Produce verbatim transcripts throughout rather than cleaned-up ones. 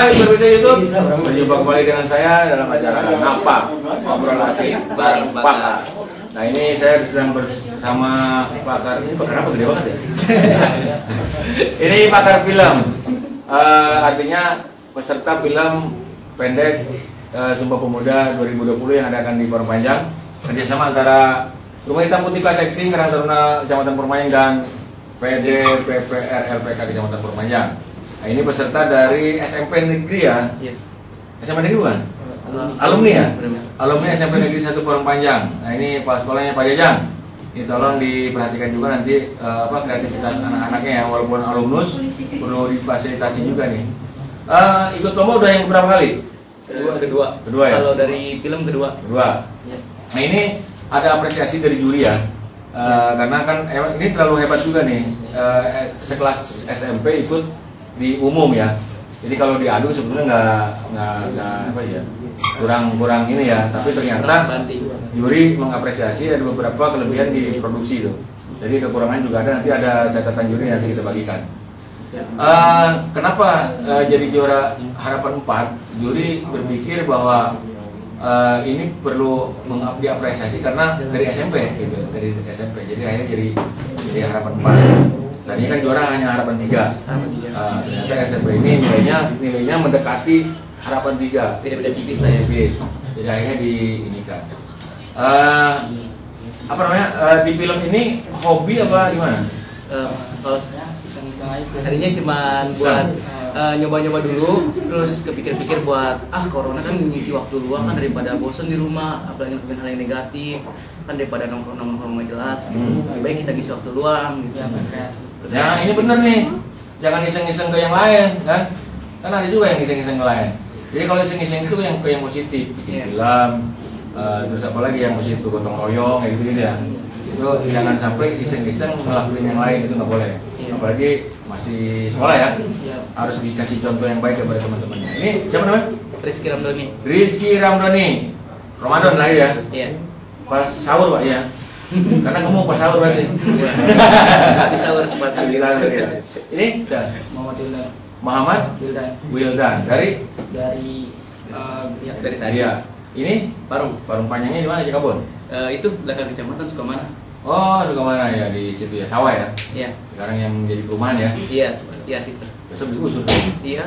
Hai pemirsa YouTube, berjumpa kembali dengan saya dalam acara Apa Ngobrol Asik bareng Pakar. Nah ini saya sedang bersama pakar, ini pakar apa gede banget ya? Ini pakar film, uh, artinya peserta film pendek uh, Sumpah Pemuda dua ribu dua puluh yang akan di Perpanjang, kerjasama antara Rumah Hitam Putih Class Acting Karang Taruna Kecamatan Perpanjang dan P D P P R L P K Kecamatan Perpanjang. Nah ini peserta dari S M P Negeri ya? Iya. S M P Negeri bukan? Alumni ya? Alumni S M P Negeri satu Perpanjang. Nah ini kepala sekolahnya Pak Jajang. Ini tolong diperhatikan juga nanti uh, apa kreativitas anak-anaknya ya, walaupun alumnus perlu difasilitasi juga nih. Uh, ikut lomba udah yang berapa kali? Kedua, kedua. Kedua ya? Kalau dari film kedua. Kedua. Ya. Nah ini ada apresiasi dari juri ya. Uh, ya. Karena kan eh, ini terlalu hebat juga nih. Uh, sekelas S M P ikut di umum ya. Jadi kalau diadu sebenarnya nggak nggak nggak apa ya, kurang kurang ini ya. Tapi ternyata juri mengapresiasi ada beberapa kelebihan di produksi itu. Jadi kekurangan juga ada, nanti ada catatan juri nanti kita bagikan. Uh, kenapa uh, jadi juara harapan empat? Juri berpikir bahwa uh, ini perlu diapresiasi karena dari S M P gitu, dari S M P. Jadi akhirnya jadi jadi harapan empat. Tadinya kan juara hanya harapan tiga. Uh, ternyata S M P ini nilainya nilainya mendekati harapan tiga. Beda-beda tipis lah ya. Tipis. Jadi akhirnya diinikan. Uh, apa namanya? Uh, di film ini hobi apa gimana? Uh, kalau iseng-iseng aja sih. Tadinya cuma buat uh, nyoba-nyoba dulu, terus kepikir-pikir buat ah corona kan ngisi waktu luang kan, daripada bosen di rumah, apalagi ngelakuin hal yang negatif kan, daripada nongkrong-nongkrong nggak jelas. Hmm. Lebih baik kita ngisi waktu luang gitu. Ya, nah ini bener nih, jangan iseng-iseng ke yang lain kan, kan ada juga yang iseng-iseng ke lain. Jadi kalau iseng-iseng itu yang ke yang positif, bikin yeah. film, uh, terus apa lagi yang positif, gotong royong kayak gitu ya. Itu jangan sampai iseng-iseng ngelakuin yang lain, itu nggak boleh. Yeah. Apalagi masih sekolah ya, yeah. harus dikasih contoh yang baik kepada teman-temannya. Ini siapa namanya? Rizky Ramdhani. Rizky Ramdhani, Ramadan lahir ya? Iya. Pas sahur pak ya? Karena kamu pas sahur berarti. Habis sahur tempat habis sahur ya. Ini dan Muhammad Wildan. Muhammad Wildan. Wildan dari Dari uh, ya, dari tadi. Iya. Ini Parung. Parung panjangnya di mana? Cikabon. Uh, itu belakang kecamatan Sukamana. Oh, Sukamana ya, di situ ya, sawah ya. Iya. Sekarang yang jadi perumahan ya. Iya, iya situ. Besok digusur. Iya.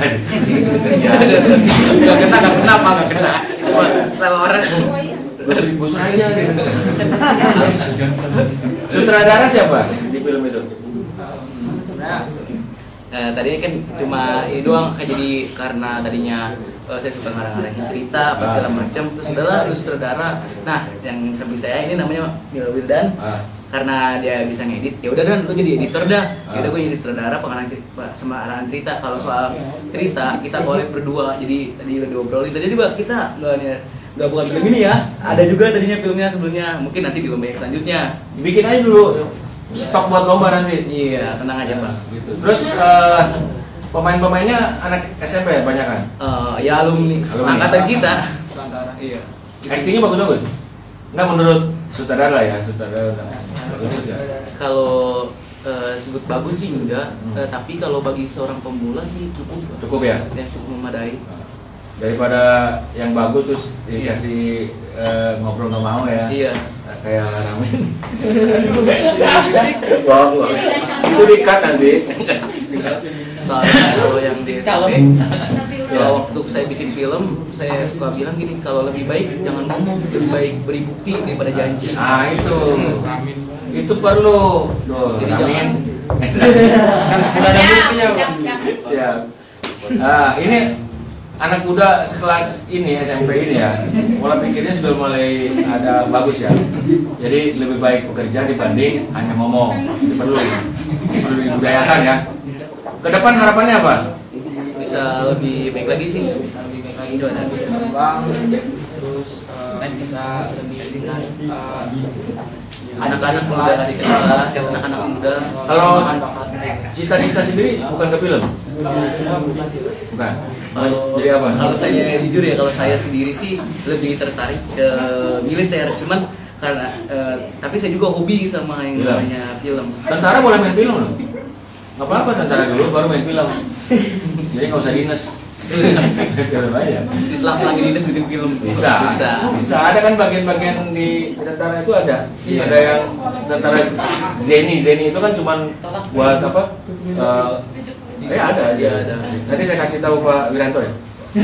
Enggak kena, enggak kena apa, enggak kena. Itu mah sama orang. Gusur gusur aja gitu. Sutradara siapa di film itu? Nah, uh, tadi kan cuma ini doang, kayak jadi karena tadinya uh, saya suka ngarang-ngarangin cerita apa segala macam, terus udahlah lu sutradara. Nah, yang samping saya ini namanya Mila Wildan. Ah. Karena dia bisa ngedit, ya udah dan lu jadi editor dah. Ya udah gue jadi sutradara, pengarang cerita sama arahan cerita. Kalau soal cerita kita boleh berdua, jadi tadi udah diobrolin. Tadi juga kita nggak nggak bukan film ini ya, ada juga tadinya filmnya sebelumnya. Mungkin nanti di lomba yang selanjutnya. Bikin aja dulu, stok buat lomba nanti. Iya, tenang aja pak. Gitu. Terus uh, pemain-pemainnya anak S M P banyak kan? Uh, ya alumni, alumni. Angkatan kita. Sutradara. Iya. Actingnya bagus-bagus? Enggak menurut sutradara ya, sutradara. Kalau uh, sebut bagus sih enggak, hmm. uh, tapi kalau bagi seorang pemula sih cukup. Cukup ya? Ya, cukup memadai. Daripada yang bagus terus dikasih uh, ngobrol nggak mau ya? Iya. Kayak ramen. Wow, itu di-cut nanti. Soalnya kalau yang di S M P, kalau waktu saya bikin film, saya suka bilang gini, kalau lebih baik jangan ngomong, lebih baik beri bukti daripada janji. Ah itu, itu perlu. Tuh, ramen. Tidak ada buktinya. Ya. Ah ini anak muda sekelas ini S M P ini ya, pola pikirnya sudah mulai ada bagus ya. Jadi lebih baik bekerja dibanding hanya ngomong. Itu perlu, perlu dibudayakan ya. Ke depan harapannya apa? Bisa lebih baik lagi sih. Bisa lebih baik lagi itu ada berkembang, terus uh, bisa lebih uh, anak-anak muda di kelas, anak-anak muda. Kalau cita-cita sendiri bukan ke film? Bukan. Kalau jadi apa? Kalau saya jujur ya, kalau saya sendiri sih lebih tertarik ke militer, cuman karena uh, tapi saya juga hobi sama yang film. namanya film. Tentara boleh main film loh. Nggak apa-apa tentara dulu baru main film. Jadi nggak usah dinas. Film aja. Di selang-selang ini bikin film. Bisa. Bisa. Bisa. Ada kan bagian-bagian di tentara itu ada. Iya. Ada yang tentara Zeni. Zeni itu kan cuman buat apa? Uh, eh ada aja. Iya, ada. Nanti saya kasih tahu Pak Wiranto ya.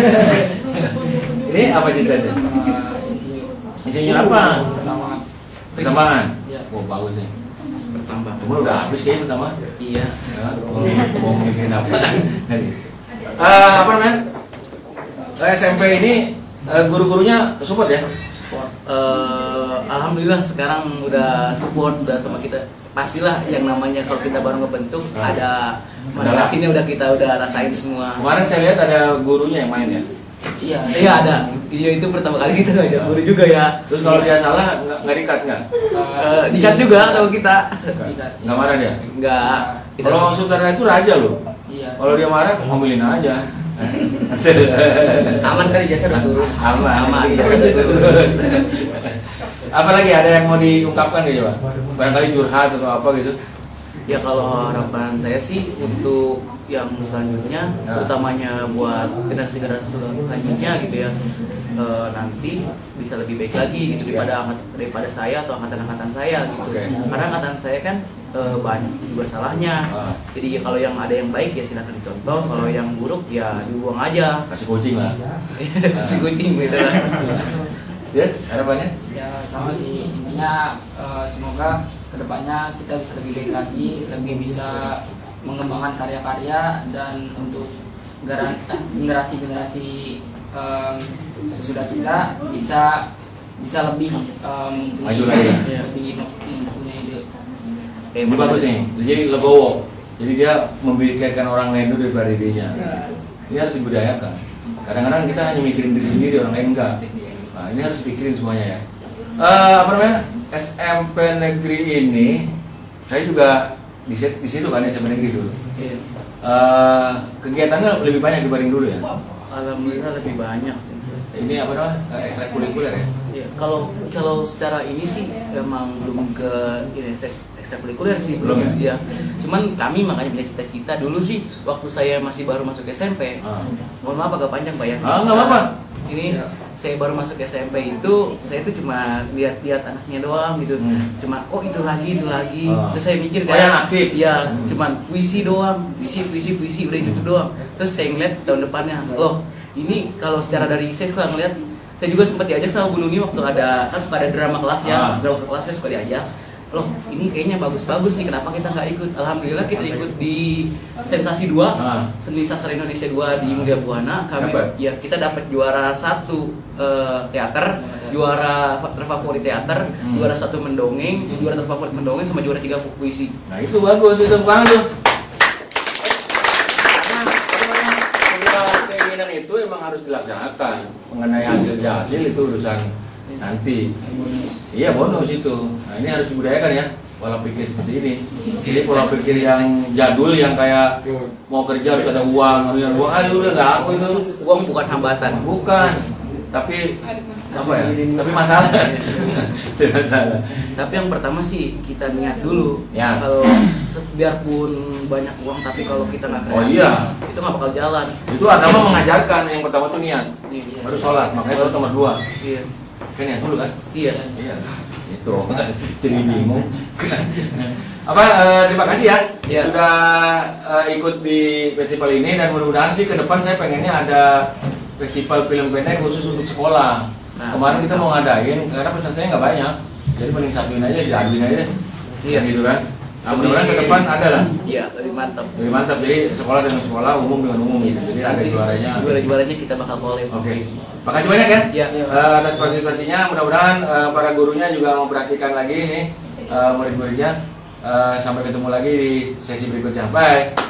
Ini apa ceritanya? Insinyur apa? Pertama. Pertambangan. Iya. Oh bagus nih. Pertambah. Cuma udah habis kayaknya pertama. Iya. Ya, mau, mau mikirin apa? uh, apa namanya? S M P ini uh, guru-gurunya support ya? Support. Eh, Alhamdulillah sekarang udah support udah sama kita. Pastilah yang namanya kalau kita baru ngebentuk Nah. ada masa sini udah kita udah rasain semua. Kemarin saya lihat ada gurunya yang main ya. Iya. Iya ada. Iya itu pertama kali kita ngajak guru juga ya. Terus kalau dia salah nggak nggak dikat nggak? Eh, dikat juga sama kita. Dikat. Nggak marah dia? Enggak. Kita Kalau sutradara itu raja loh. Iya. Kalau dia marah ngomelin aja. aman kali jasa udah turun. Aman. Aman. Jasa udah turun. Apalagi ada yang mau diungkapkan gitu Pak? Barangkali curhat atau apa gitu? Ya kalau harapan saya sih untuk yang selanjutnya, Ya. utamanya buat generasi-generasi selanjutnya gitu ya, e, nanti bisa lebih baik lagi gitu daripada daripada saya atau angkatan-angkatan saya gitu. Oke. Karena angkatan saya kan e, banyak juga salahnya. Ah. Jadi kalau yang ada yang baik ya silakan dicontoh, kalau yang buruk ya dibuang aja. Kasih kucing lah. Si kucing gitu lah. Yes, harapannya? Ya sama sih, intinya eh, semoga kedepannya kita bisa lebih baik lagi, lebih bisa mengembangkan karya-karya, dan untuk gara- generasi-generasi em, sesudah kita bisa bisa lebih em, Maju lagi ya? ya, lebih mempunyai ide. Ini bagus nih, jadi legowo. Jadi dia memikirkan orang lain dulu daripada dirinya. Ini harus dibudayakan. Kadang-kadang kita hanya mikirin diri sendiri, orang lain enggak. Nah, ini harus dipikirin semuanya ya. Eh, apa namanya? S M P negeri ini, saya juga di, di situ kan S M P negeri dulu. Iya. Eh, kegiatannya lebih banyak dibanding dulu ya. Alhamdulillah lebih banyak sih. Ini apa namanya? Eh, ekstrakurikuler ya. Iya, kalau kalau secara ini sih memang belum ke ini ekstrakurikuler sih Belum belum ya? ya. Cuman kami makanya punya cita-cita dulu sih waktu saya masih baru masuk S M P. Ah. Mohon maaf agak panjang Pak ya. Ah, nggak apa-apa. Ini saya baru masuk S M P itu saya itu cuma lihat-lihat anaknya doang gitu. Hmm. Cuma oh itu lagi itu lagi. Ah. Terus saya mikir Oh, yang aktif? Iya, Hmm. cuman puisi doang, puisi puisi puisi udah itu doang. Terus saya ngeliat tahun depannya, loh ini kalau secara dari saya suka ngeliat, saya juga sempat diajak sama Bu Nuni waktu ada kan suka ada drama kelas ya, Ah. drama kelas saya suka diajak. Loh ini kayaknya bagus-bagus nih, kenapa kita nggak ikut? Alhamdulillah kita ikut di Sensasi dua, Ah. Seni Sastra Indonesia dua di Mulia Buana. Kami Dapat? ya kita dapat juara satu eh, teater, juara terfavorit teater, Hmm. juara satu mendongeng, juara terfavorit mendongeng, sama juara tiga puisi. Nah itu bagus, itu bukan tuh. Karena keinginan itu emang harus dilaksanakan. Mengenai hasil hasil itu urusan nanti. Iya bonus itu. Nah ini harus dibudayakan ya. Pola pikir seperti ini. Jadi pola pikir yang jadul yang kayak mau kerja harus ada uang, harus ada uang. Ah udah nggak aku itu. Uang bukan hambatan. Bukan. Tapi apa ya? Tapi masalah. Tidak masalah. Tapi yang pertama sih kita niat dulu. Ya. Kalau se- biarpun banyak uang, tapi kalau kita nggak Oh kreatif, iya. itu nggak bakal jalan. Itu agama mengajarkan yang pertama tuh niat. Iya. Baru sholat, makanya sholat nomor dua. Iya. Kan niat dulu kan? Iya. Iya. Itu jadi bingung. Apa? eh, terima kasih ya Iya. sudah eh, ikut di festival ini, dan mudah-mudahan sih ke depan saya pengennya ada festival film pendek khusus untuk sekolah. Nah. Kemarin kita mau ngadain karena pesertanya nggak banyak, jadi mending satuin aja, diaduin aja. Iya. Gitu kan. Nah, mudah-mudahan ke depan ada lah. Iya, lebih mantap. Lebih mantap, jadi sekolah dengan sekolah, umum dengan umum gitu. Jadi ada juaranya. Juara-juaranya kita bakal collab. Oke. Makasih banyak ya. Iya. Eh, atas partisipasinya, mudah-mudahan eh, para gurunya juga memperhatikan lagi ini eh, murid-muridnya. Eh, sampai ketemu lagi di sesi berikutnya. Bye.